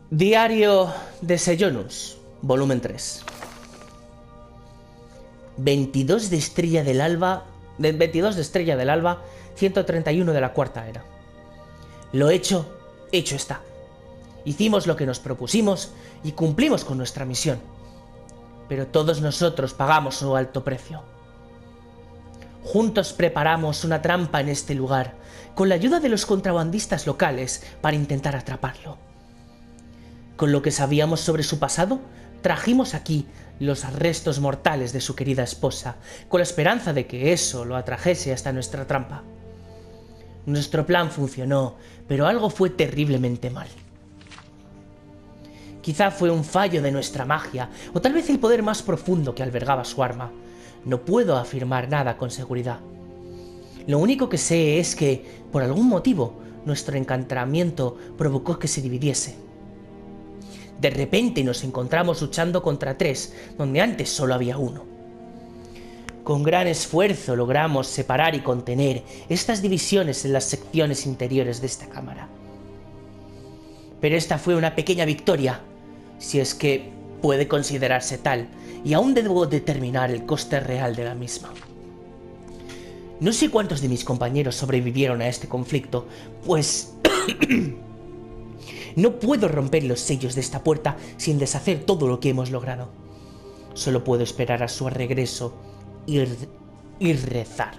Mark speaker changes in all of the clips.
Speaker 1: Diario de Sejonus, volumen 3. 22 de Estrella del Alba, 131 de la Cuarta Era. Lo hecho, hecho está. Hicimos lo que nos propusimos y cumplimos con nuestra misión. Pero todos nosotros pagamos su alto precio. Juntos preparamos una trampa en este lugar, con la ayuda de los contrabandistas locales, para intentar atraparlo. Con lo que sabíamos sobre su pasado, trajimos aquí los restos mortales de su querida esposa, con la esperanza de que eso lo atrajese hasta nuestra trampa. Nuestro plan funcionó, pero algo fue terriblemente mal. Quizá fue un fallo de nuestra magia, o tal vez el poder más profundo que albergaba su arma. No puedo afirmar nada con seguridad. Lo único que sé es que, por algún motivo, nuestro encantamiento provocó que se dividiese. De repente nos encontramos luchando contra 3, donde antes solo había 1. Con gran esfuerzo logramos separar y contener estas divisiones en las secciones interiores de esta cámara. Pero esta fue una pequeña victoria, si es que puede considerarse tal, y aún debo determinar el coste real de la misma. No sé cuántos de mis compañeros sobrevivieron a este conflicto, pues no puedo romper los sellos de esta puerta sin deshacer todo lo que hemos logrado. Solo puedo esperar a su regreso y rezar.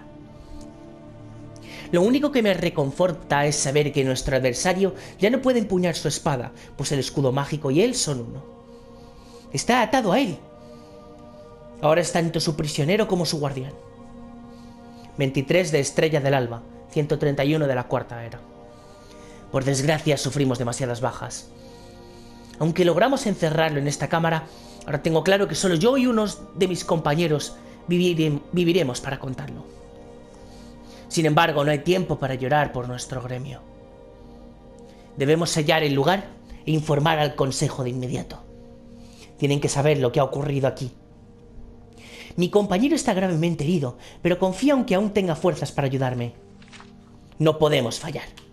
Speaker 1: Lo único que me reconforta es saber que nuestro adversario ya no puede empuñar su espada, pues el escudo mágico y él son uno. Está atado a él. Ahora es tanto su prisionero como su guardián. 23 de Estrella del Alba, 131 de la Cuarta Era. Por desgracia sufrimos demasiadas bajas. Aunque logramos encerrarlo en esta cámara, ahora tengo claro que solo yo y unos de mis compañeros viviremos para contarlo. Sin embargo, no hay tiempo para llorar por nuestro gremio. Debemos sellar el lugar e informar al Consejo de inmediato. Tienen que saber lo que ha ocurrido aquí. Mi compañero está gravemente herido, pero confío en que aún tenga fuerzas para ayudarme. No podemos fallar.